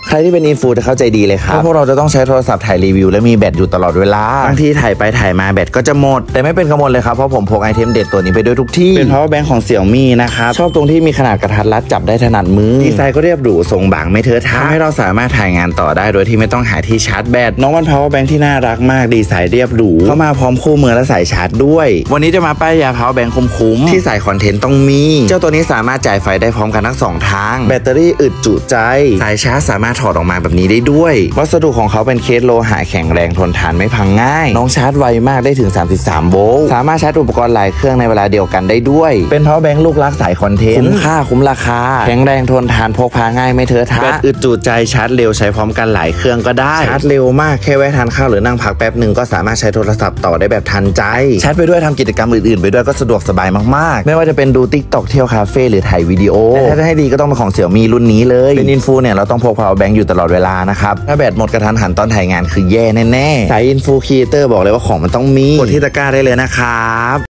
ใครที่เป็นอินฟูจะเข้าใจดีเลยครับเพราะพวกเราจะต้องใช้โทรศัพท์ถ่ายรีวิวและมีแบตอยู่ตลอดเวลาบางทีถ่ายไปถ่ายมาแบตก็จะหมดแต่ไม่เป็นกังวลเลยครับเพราะผมพกไอเทมเด็ดตัวนี้ไปด้วยทุกที่เป็น power bank ของ Xiaomi นะครับชอบตรงที่มีขนาดกระทัดรัดจับได้ถนัดมือดีไซน์ก็เรียบหรูทรงบางไม่เทอะทะทำให้เราสามารถถ่ายงานต่อได้โดยที่ไม่ต้องหาที่ชาร์จแบตน้องมัน power bank ที่น่ารักมากดีไซน์เรียบหรูเข้ามาพร้อมคู่มือและสายชาร์จด้วยวันนี้จะมาป้ายยา power bank คุ้มๆที่ใส่คอนเทนต์ต้องมีเจ้าตัวนี้สามารถจ่ายไฟได้พร้อมกันทั้ง2ทางแบตเตอรี่อึดจุใจสายชาร์จสามารถถอดออกมาแบบนี้ได้ด้วยวัสดุของเขาเป็นเคสโลหะแข็งแรงทนทานไม่พังง่ายน้องชาร์จไวมากได้ถึง33โวลต์สามารถชาร์จอุปกรณ์หลายเครื่องในเวลาเดียวกันได้ด้วยเป็น power bank ลูกรักสายคอนเทนต์คุ้มค่าคุ้มราคาแข็งแรงทนทานพกพาง่ายไม่เทอะทะแบตอึดจุใจชาร์จเร็วใช้พร้อมกันหลายเครื่องก็ได้ชาร์จเร็วมากแค่แวะทานข้าวหรือนั่งพักแป๊บหนึ่งก็สามารถใช้โทรศัพท์ต่อได้แบบทันใจชาร์จไปด้วยทำกิจกรรมอื่นๆไปด้วยก็สะดวกสบายมากๆไม่ว่าจะเป็นดู TikTok เที่ยวคาเฟ่หรือถ่ายวิดีโอแต่ถ้าจะให้ดีก็ต้องเป็นของ Xiaomi รุ่นนี้เลยเป็นอินฟูเนี่ยเราต้องพก power bank อยู่ตลอดเวลานะครับถ้าแบตหมดกระทันหันตอนถ่ายงานคือแย่แน่ๆสายอินฟูครีเอเตอร์บอกเลยว่าของมันต้องมีกดที่ตะกร้าได้เลยนะครับ